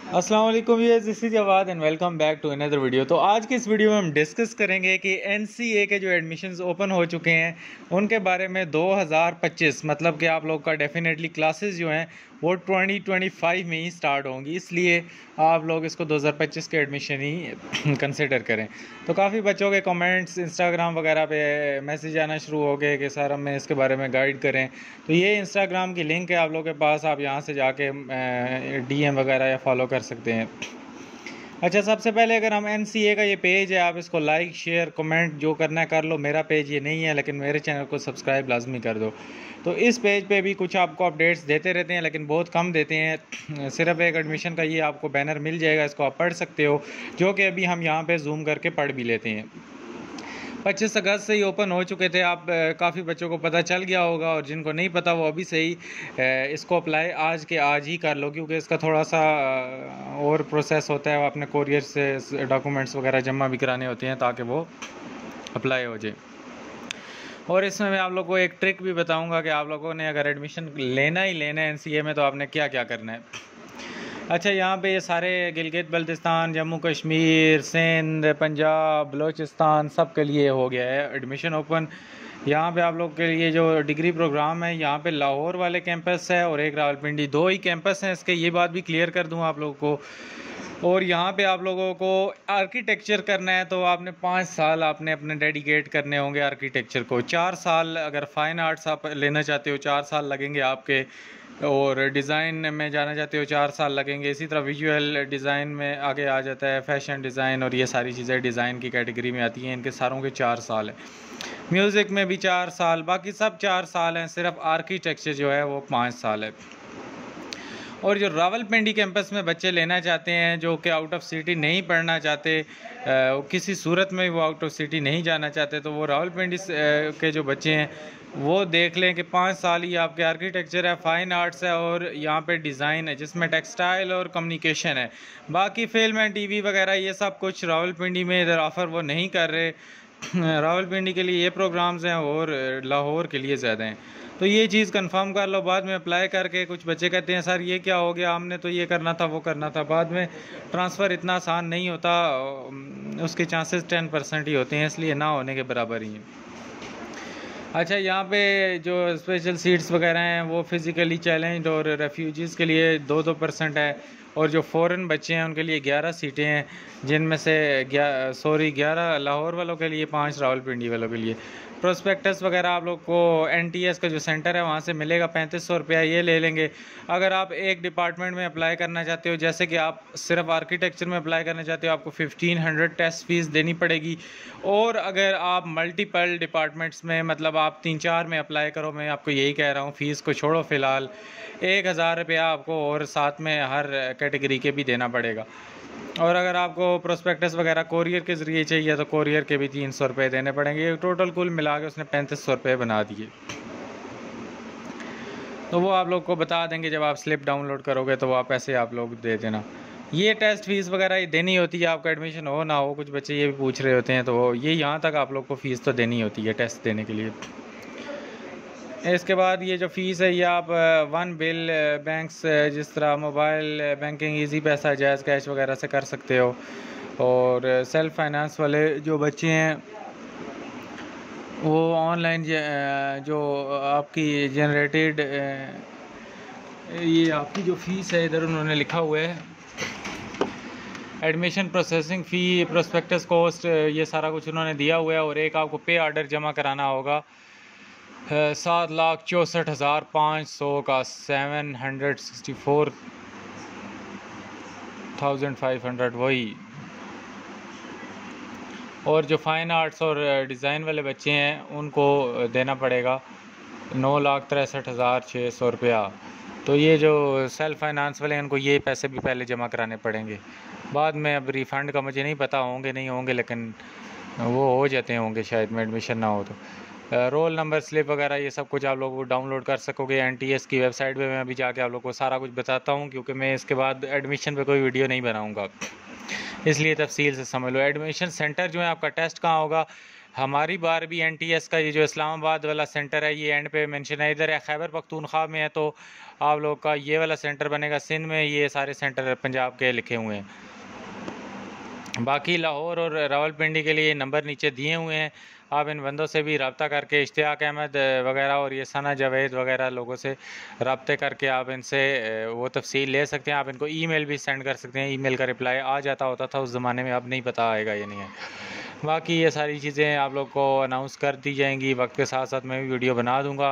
अस्सलाम वालेकुम viewers, this is Jawad and welcome back to another video. तो आज की इस वीडियो में हम डिस्कस करेंगे कि एनसीए के जो एडमिशन्स ओपन हो चुके हैं उनके बारे में 2025 मतलब कि आप लोग का डेफिनेटली क्लासेस जो हैं वो 2025 में ही स्टार्ट होंगी, इसलिए आप लोग इसको 2025 के एडमिशन ही कंसिडर करें। तो काफ़ी बच्चों के कमेंट्स इंस्टाग्राम वगैरह पे मैसेज आना शुरू हो गए कि सर हमें इसके बारे में गाइड करें। तो ये इंस्टाग्राम की लिंक है आप लोगों के पास, आप यहाँ से जाके डीएम वगैरह या फॉलो कर सकते हैं। अच्छा, सबसे पहले अगर हम एनसीए का ये पेज है, आप इसको लाइक शेयर कमेंट जो करना है कर लो। मेरा पेज ये नहीं है, लेकिन मेरे चैनल को सब्सक्राइब लाजमी कर दो। तो इस पेज पे भी कुछ आपको अपडेट्स देते रहते हैं, लेकिन बहुत कम देते हैं। सिर्फ एक एडमिशन का ये आपको बैनर मिल जाएगा, इसको आप पढ़ सकते हो, जो कि अभी हम यहाँ पे जूम करके पढ़ भी लेते हैं। 25 अगस्त से ही ओपन हो चुके थे। आप काफ़ी बच्चों को पता चल गया होगा, और जिनको नहीं पता वो अभी से ही इसको अप्लाई आज के आज ही कर लो, क्योंकि इसका थोड़ा सा और प्रोसेस होता है। वो अपने कोरियर से डॉक्यूमेंट्स वगैरह जमा भी कराने होते हैं ताकि वो अप्लाई हो जाए। और इसमें मैं आप लोगों को एक ट्रिक भी बताऊंगा कि आप लोगों ने अगर एडमिशन लेना ही लेना है एनसीए में तो आपने क्या क्या करना है। अच्छा, यहाँ पे ये सारे गिलगित बल्तिस्तान, जम्मू कश्मीर, सिंध, पंजाब, बलूचिस्तान सब के लिए हो गया है एडमिशन ओपन। यहाँ पे आप लोग के लिए जो डिग्री प्रोग्राम है, यहाँ पे लाहौर वाले कैंपस है और एक रावलपिंडी, दो ही कैंपस हैं इसके। ये बात भी क्लियर कर दूँ आप लोगों को। और यहाँ पे आप लोगों को आर्किटेक्चर करना है तो आपने 5 साल आपने अपने डेडिकेट करने होंगे आर्किटेक्चर को। 4 साल अगर फ़ाइन आर्ट्स आप लेना चाहते हो 4 साल लगेंगे आपके, और डिज़ाइन में जाना चाहते हो 4 साल लगेंगे। इसी तरह विजुअल डिज़ाइन में आगे आ जाता है फैशन डिज़ाइन, और ये सारी चीज़ें डिज़ाइन की कैटेगरी में आती हैं। इनके सारों के 4 साल है। म्यूज़िक में भी 4 साल, बाकी सब 4 साल हैं। सिर्फ आर्किटेक्चर जो है वो 5 साल है। और जो रावलपिंडी कैंपस में बच्चे लेना चाहते हैं, जो कि आउट ऑफ सिटी नहीं पढ़ना चाहते, किसी सूरत में वो आउट ऑफ सिटी नहीं जाना चाहते, तो वो रावलपिंडी के जो बच्चे हैं वो देख लें कि 5 साल ही आपके आर्किटेक्चर है, फ़ाइन आर्ट्स है, और यहाँ पे डिज़ाइन है जिसमें टेक्सटाइल और कम्युनिकेशन है। बाकी फिल्म एंड टीवी वगैरह ये सब कुछ रावलपिंडी में इधर ऑफ़र वो नहीं कर रहे। रावलपिंडी के लिए ये प्रोग्राम्स हैं और लाहौर के लिए ज़्यादा हैं। तो ये चीज़ कंफर्म कर लो। बाद में अप्लाई करके कुछ बच्चे कहते हैं सर ये क्या हो गया, हमने तो ये करना था वो करना था। बाद में ट्रांसफ़र इतना आसान नहीं होता, उसके चांसेस 10% ही होते हैं, इसलिए ना होने के बराबर ही हैं। अच्छा, यहाँ पे जो स्पेशल सीट्स वगैरह हैं वो फिज़िकली चैलेंज्ड और रेफ्यूजीज़ के लिए 2% है, और जो फ़ॉरेन बच्चे हैं उनके लिए 11 सीटें हैं, जिनमें से 11 लाहौर वालों के लिए, 5 रावलपिंडी वालों के लिए। प्रोस्पेक्टस वगैरह आप लोग को एनटीएस का जो सेंटर है वहाँ से मिलेगा। 3500 रुपया ये ले लेंगे। अगर आप एक डिपार्टमेंट में अप्लाई करना चाहते हो, जैसे कि आप सिर्फ आर्किटेक्चर में अप्लाई करना चाहते हो, आपको 1500 टेस्ट फीस देनी पड़ेगी। और अगर आप मल्टीपल डिपार्टमेंट्स में, मतलब आप 3-4 में अप्लाई करो, मैं आपको यही कह रहा हूँ, फ़ीस को छोड़ो फ़िलहाल, 1000 रुपया आपको और साथ में हर कैटेगरी के भी देना पड़ेगा। और अगर आपको प्रोस्पेक्टस वगैरह कोरियर के ज़रिए चाहिए तो कोरियर के भी 300 रुपये देने पड़ेंगे। टोटल कुल मिला के उसने 3500 रुपये बना दिए। तो वो आप लोग को बता देंगे जब आप स्लिप डाउनलोड करोगे, तो वो आप पैसे आप लोग दे देना। ये टेस्ट फीस वगैरह देनी होती है, आपका एडमिशन हो ना हो। कुछ बच्चे ये भी पूछ रहे होते हैं, तो ये यहाँ तक आप लोग को फ़ीस तो देनी होती है टेस्ट देने के लिए। इसके बाद ये जो फ़ीस है ये आप वन बिल बैंक्स, जिस तरह मोबाइल बैंकिंग, इजी पैसा, जायज़ कैश वगैरह से कर सकते हो। और सेल्फ फाइनेंस वाले जो बच्चे हैं वो ऑनलाइन जो आपकी जनरेटेड, ये आपकी जो फ़ीस है इधर उन्होंने लिखा हुआ है, admission processing fee, prospectus cost, ये सारा कुछ उन्होंने दिया हुआ है। और एक आपको पे ऑर्डर जमा कराना होगा 7,64,500 का, 764,500 वही। और जो फ़ाइन आर्ट्स और डिज़ाइन वाले बच्चे हैं उनको देना पड़ेगा 9,63,600 रुपया। तो ये जो सेल्फ फाइनेंस वाले हैं उनको ये पैसे भी पहले जमा कराने पड़ेंगे। बाद में अब रिफ़ंड का मुझे नहीं पता, होंगे नहीं होंगे, लेकिन वो हो जाते होंगे शायद में एडमिशन ना हो तो। रोल नंबर स्लिप वगैरह ये सब कुछ आप लोग डाउनलोड कर सकोगे एनटीएस की वेबसाइट पे। मैं अभी जाके आप लोग को सारा कुछ बताता हूँ, क्योंकि मैं इसके बाद एडमिशन पे कोई वीडियो नहीं बनाऊँगा, इसलिए तफसील से समझ लो। एडमिशन सेंटर जो है आपका टेस्ट कहाँ होगा, हमारी बार भी NTS का ये जो इस्लामाबाद वाला सेंटर है ये एंड पे मेंशन है, इधर है खैबर पख्तूनख्वा में है, तो आप लोग का ये वाला सेंटर बनेगा सिंध में, ये सारे सेंटर पंजाब के लिखे हुए हैं। बाकी लाहौर और रावलपिंडी के लिए नंबर नीचे दिए हुए हैं, आप इन बंदों से भी रब्ता करके, इश्तियाक अहमद वगैरह और ये सना जावेद वगैरह लोगों से रब्ते करके आप इनसे वो तफसील ले सकते हैं। आप इनको ईमेल भी सेंड कर सकते हैं, ईमेल का रिप्लाई आ जाता होता था उस ज़माने में, अब नहीं पता आएगा या नहीं है। बाकी ये सारी चीज़ें आप लोग को अनाउंस कर दी जाएंगी, वक्त के साथ साथ मैं भी वीडियो बना दूँगा।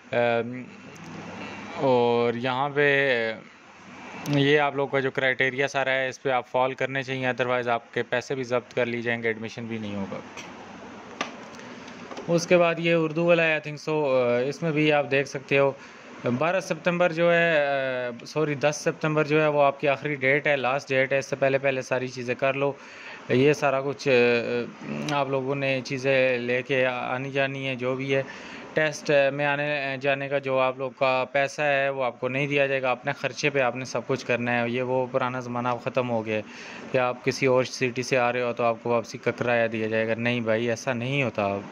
और यहाँ पे ये आप लोग का जो क्राइटेरिया सारा है इस पर आप फॉल करने चाहिए, अदरवाइज़ आपके पैसे भी ज़ब्त कर ली जाएंगे, एडमिशन भी नहीं होगा। उसके बाद ये उर्दू वाला है, आई थिंक सो इसमें भी आप देख सकते हो 12 सितंबर जो है, सॉरी 10 सितंबर जो है वो आपकी आखिरी डेट है, लास्ट डेट है। इससे पहले पहले सारी चीज़ें कर लो। ये सारा कुछ आप लोगों ने चीज़ें लेके आनी जानी है। जो भी है टेस्ट में आने जाने का जो आप लोग का पैसा है वो आपको नहीं दिया जाएगा, अपने ख़र्चे पे आपने सब कुछ करना है। ये वो पुराना ज़माना अब ख़त्म हो गया है कि आप किसी और सिटी से आ रहे हो तो आपको वापसी का किराया दिया जाएगा। नहीं भाई, ऐसा नहीं होता अब।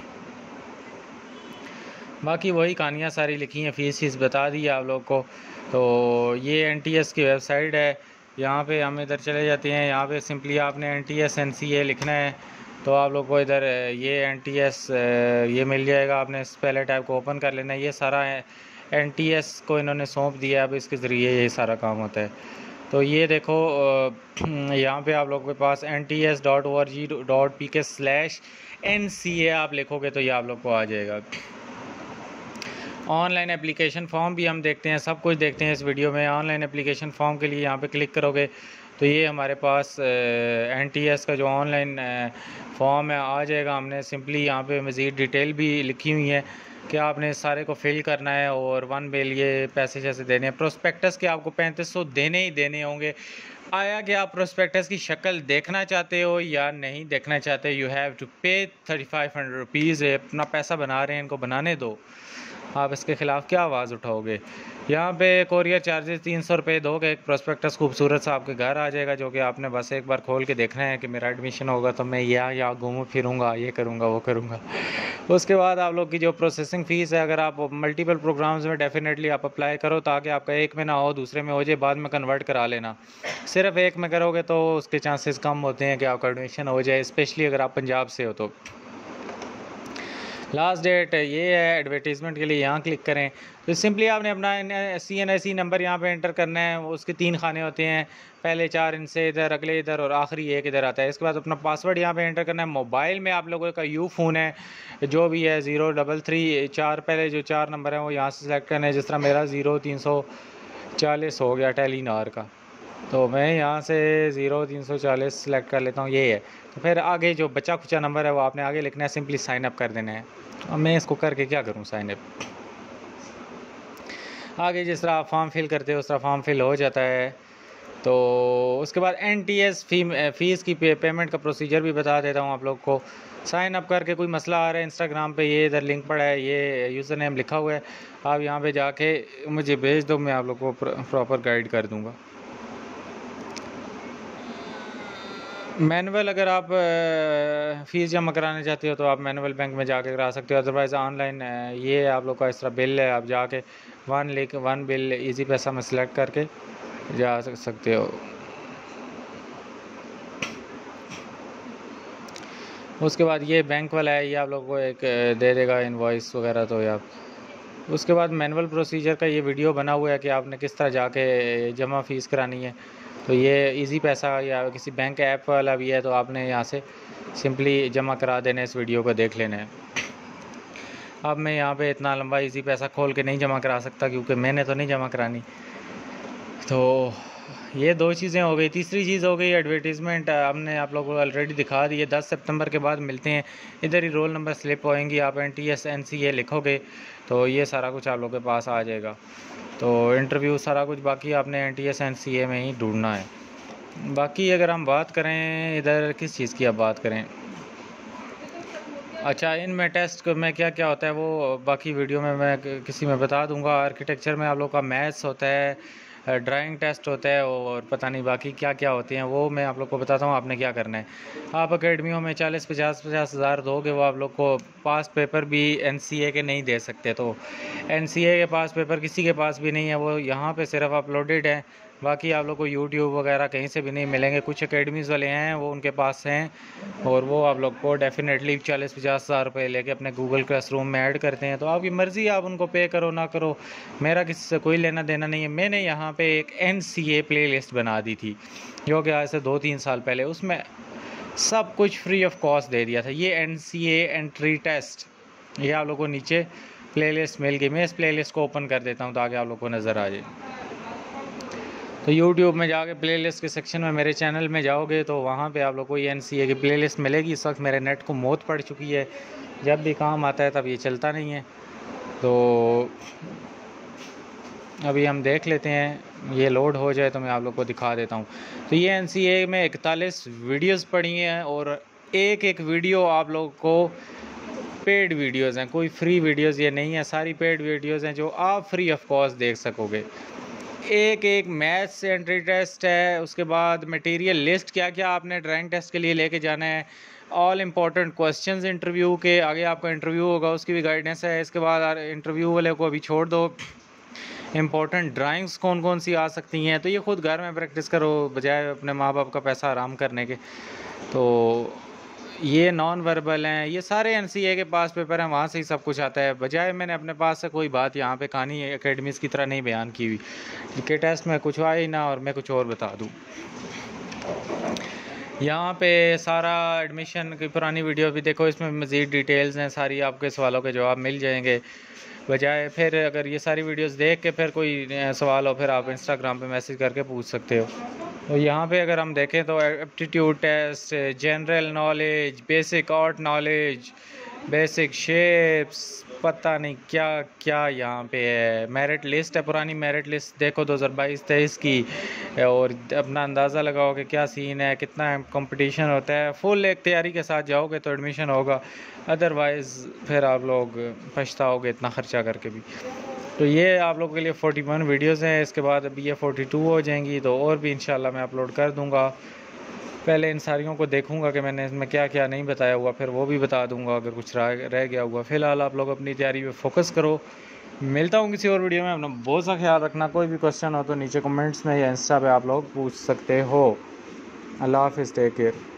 बाकी वही कहानियाँ सारी लिखी हैं, फ़ीस बता दी है आप लोग को। तो ये NTS की वेबसाइट है, यहाँ पे हम इधर चले जाते हैं। यहाँ पे सिंपली आपने NTS NCA लिखना है तो आप लोग को इधर ये NTS ये मिल जाएगा। आपने इस पहले टैब को ओपन कर लेना है। ये सारा NTS को इन्होंने सौंप दिया है, अब इसके ज़रिए ये सारा काम होता है। तो ये देखो यहाँ पे आप लोगों के पास nts.org.pk/NCA आप लिखोगे तो ये आप लोग को आ जाएगा। ऑनलाइन एप्लीकेशन फॉर्म भी हम देखते हैं, सब कुछ देखते हैं इस वीडियो में। ऑनलाइन एप्लीकेशन फॉर्म के लिए यहाँ पे क्लिक करोगे तो ये हमारे पास NTS का जो ऑनलाइन फॉर्म है आ जाएगा। हमने सिंपली यहाँ पे मज़ीद डिटेल भी लिखी हुई है कि आपने सारे को फिल करना है और 1 बिल ये पैसे जैसे देने हैं। प्रोस्पेक्टस के आपको 3500 देने ही देने होंगे। आया कि आप प्रोस्पेक्टस की शक्ल देखना चाहते हो या नहीं देखना चाहते, यू हैव टू पे 3500 रुपीज़। अपना पैसा बना रहे हैं, इनको बनाने दो। आप इसके ख़िलाफ़ क्या आवाज़ उठाओगे? यहाँ पे कोरियर चार्जेस 300 रुपये दोगे, एक प्रोस्पेक्टस खूबसूरत सा आपके घर आ जाएगा, जो कि आपने बस एक बार खोल के देखना है कि मेरा एडमिशन होगा तो मैं यहाँ घूमूँ फिरूँगा, ये करूँगा वो करूँगा। उसके बाद आप लोग की जो प्रोसेसिंग फ़ीस है, अगर आप मल्टीपल प्रोग्राम्स में डेफिनेटली आप अप्लाई करो ताकि आपका एक में ना हो दूसरे में हो जाए, बाद में कन्वर्ट करा लेना। सिर्फ एक में करोगे तो उसके चांसेस कम होते हैं कि आपका एडमिशन हो जाए, स्पेशली अगर आप पंजाब से हो तो। लास्ट डेट ये है एडवर्टीज़मेंट के लिए, यहाँ क्लिक करें तो सिंपली आपने अपना CNIC नंबर यहाँ पे एंटर करना है। उसके 3 खाने होते हैं, पहले 4 इनसे इधर, अगले इधर और आखिरी एक इधर आता है। इसके बाद अपना पासवर्ड यहाँ पे एंटर करना है। मोबाइल में आप लोगों का फ़ोन है जो भी है 033 पहले जो 4 नंबर हैं वो यहाँ से सेलेक्ट करना है। जिस तरह मेरा 0340 हो गया टेलीनार का, तो मैं यहाँ से 0340 सेलेक्ट कर लेता हूँ, ये है। तो फिर आगे जो बचा खुचा नंबर है वो आपने आगे लिखना है, सिंपली साइन अप कर देना है। अब मैं इसको करके क्या करूँ, साइन अप। आगे जिस तरह आप फॉर्म फिल करते हो उस तरह फॉर्म फिल हो जाता है। तो उसके बाद NTS फ़ीस की पेमेंट का प्रोसीजर भी बता देता हूँ आप लोग को। साइन अप करके कोई मसला आ रहा है इंस्टाग्राम पे, ये इधर लिंक पड़ा है, ये यूज़र नेम लिखा हुआ है, आप यहाँ पे जाके मुझे भेज दो, मैं आप लोग को प्रॉपर गाइड कर दूँगा। मैनुअल अगर आप फ़ीस जमा कराना चाहते हो तो आप मैनुअल बैंक में जाके करा सकते हो, अदरवाइज़ ऑनलाइन ये आप लोग का इस तरह बिल है, आप जाके 1 बिल इजी पैसा में सेलेक्ट करके जा सकते हो। उसके बाद ये बैंक वाला है, ये आप लोग को एक दे देगा इनवॉइस वगैरह। तो आप उसके बाद मैनुअल प्रोसीजर का ये वीडियो बना हुआ है कि आपने किस तरह जाके जमा फ़ीस करानी है। तो ये इजी पैसा या किसी बैंक ऐप वाला भी है, तो आपने यहाँ से सिंपली जमा करा देना है, इस वीडियो को देख लेना है। अब मैं यहाँ पे इतना लंबा इजी पैसा खोल के नहीं जमा करा सकता क्योंकि मैंने तो नहीं जमा करानी। तो ये 2 चीज़ें हो गई। तीसरी चीज़ हो गई एडवर्टीज़मेंट, हमने आप लोगों को ऑलरेडी दिखा दी है। 10 सितंबर के बाद मिलते हैं, इधर ही रोल नंबर स्लिप होएंगी, आप NTS NCA लिखोगे तो ये सारा कुछ आप लोगों के पास आ जाएगा। तो इंटरव्यू सारा कुछ बाकी आपने NTS NCA में ही ढूंढना है। बाकी अगर हम बात करें इधर किस चीज़ की आप बात करें, अच्छा इनमें टेस्ट में क्या क्या होता है वो बाकी वीडियो में मैं किसी में बता दूंगा। आर्किटेक्चर में आप लोग का मैथ्स होता है, ड्राइंग टेस्ट होता है और पता नहीं बाकी क्या क्या होते हैं, वो मैं आप लोग को बताता हूँ आपने क्या करना है। आप अकेडमियों में 40-50 हज़ार दोगे, वो आप लोग को पास पेपर भी NCA के नहीं दे सकते। तो NCA के पास पेपर किसी के पास भी नहीं है, वो यहाँ पे सिर्फ अपलोडेड है। बाकी आप लोग को यूट्यूब वगैरह कहीं से भी नहीं मिलेंगे। कुछ अकेडमीज़ वाले हैं वो उनके पास हैं, और वो आप लोग को डेफिनेटली 40-50 हज़ार रुपये लेके अपने गूगल क्लासरूम में ऐड करते हैं। तो आपकी मर्ज़ी, आप उनको पे करो ना करो, मेरा किसी से कोई लेना देना नहीं है। मैंने यहाँ पे एक NCA प्लेलिस्ट बना दी थी जो कि आज से 2-3 साल पहले, उसमें सब कुछ फ्री ऑफ कॉस्ट दे दिया था। ये NCA एंट्री टेस्ट, ये आप लोग को नीचे प्लेलिस्ट मिल गई। मैं इस प्लेलिस्ट को ओपन कर देता हूँ ताकि आप लोग को नज़र आ जाए। तो YouTube में जाके प्लेलिस्ट के सेक्शन में मेरे चैनल में जाओगे तो वहाँ पे आप लोग को ये NCA की प्लेलिस्ट मिलेगी। इस वक्त मेरे नेट को मौत पड़ चुकी है, जब भी काम आता है तब ये चलता नहीं है। तो अभी हम देख लेते हैं, ये लोड हो जाए तो मैं आप लोग को दिखा देता हूँ। तो ये NCA में 41 वीडियोज़ पड़ी हैं, और एक एक वीडियो आप लोग को पेड वीडियोज़ हैं, कोई फ्री वीडियोज़ ये नहीं है, सारी पेड वीडियोज़ हैं जो आप फ्री ऑफ कॉस्ट देख सकोगे। एक मैथ्स से एंट्री टेस्ट है, उसके बाद मटेरियल लिस्ट क्या क्या आपने ड्राइंग टेस्ट के लिए लेके जाना है, ऑल इम्पोर्टेंट क्वेश्चंस इंटरव्यू के, आगे आपका इंटरव्यू होगा उसकी भी गाइडेंस है। इसके बाद इंटरव्यू वाले को अभी छोड़ दो, इम्पोर्टेंट ड्राइंग्स कौन कौन सी आ सकती हैं, तो ये खुद घर में प्रैक्टिस करो बजाय अपने माँ बाप का पैसा आराम करने के। तो ये नॉन वर्बल हैं, ये सारे NCA के पास पेपर हैं, वहाँ से ही सब कुछ आता है। बजाय मैंने अपने पास से कोई बात यहाँ पे कहानी एकेडमीज़ की तरह नहीं बयान की हुई कि टेस्ट में कुछ आए ही ना और मैं कुछ और बता दूँ। यहाँ पे सारा एडमिशन की पुरानी वीडियो भी देखो, इसमें मज़ीद डिटेल्स हैं, सारी आपके सवालों के जवाब मिल जाएंगे। बजाय फिर अगर ये सारी वीडियोस देख के फिर कोई सवाल हो, फिर आप इंस्टाग्राम पे मैसेज करके पूछ सकते हो। तो यहाँ पे अगर हम देखें तो aptitude test, general knowledge, basic art knowledge, basic shapes, पता नहीं क्या क्या यहाँ पे है। मेरिट लिस्ट है, पुरानी मेरिट लिस्ट देखो 2022-23 की, और अपना अंदाज़ा लगाओ कि क्या सीन है, कितना कंपटीशन होता है। फुल एक तैयारी के साथ जाओगे तो एडमिशन होगा, अदरवाइज़ फिर आप लोग पछताओगे इतना ख़र्चा करके भी। तो ये आप लोगों के लिए 41 वीडियोस हैं, इसके बाद अभी ये 42 हो जाएंगी, तो और भी इंशाल्लाह मैं अपलोड कर दूंगा। पहले इन सारियों को देखूंगा कि मैंने इसमें क्या क्या नहीं बताया हुआ, फिर वो भी बता दूंगा अगर कुछ रह गया हुआ। फ़िलहाल आप लोग अपनी तैयारी पे फोकस करो। मिलता हूँ किसी और वीडियो में, अपना बहुत सा ख्याल रखना। कोई भी क्वेश्चन हो तो नीचे कमेंट्स में या इंस्टा पे आप लोग पूछ सकते हो। अल्लाह हाफ़िज़, टेक केयर।